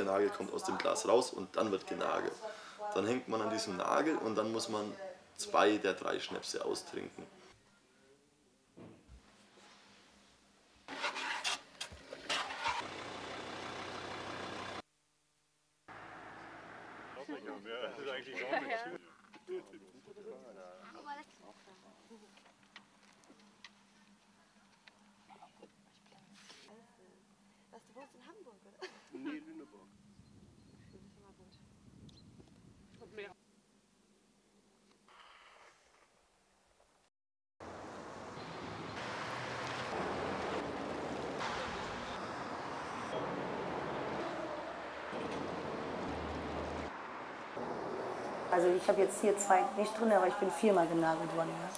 Nagel kommt aus dem Glas raus und dann wird genagelt. Dann hängt man an diesem Nagel und dann muss man 2 der 3 Schnäpse austrinken. Ja, das ist eigentlich auch nicht schön. Was, du wohnst in Hamburg, oder? Nee, Lüneburg. Das ist immer gut. Also ich habe jetzt hier 2 nicht drin, aber ich bin 4-mal genagelt worden. Ja.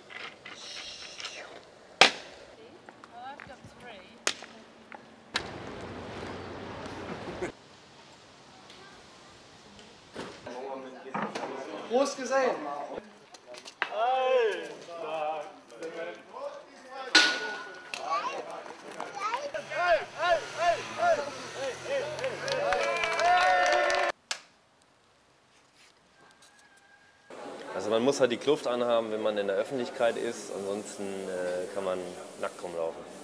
Prost gesehen! Also man muss halt die Kluft anhaben, wenn man in der Öffentlichkeit ist, ansonsten kann man nackt rumlaufen.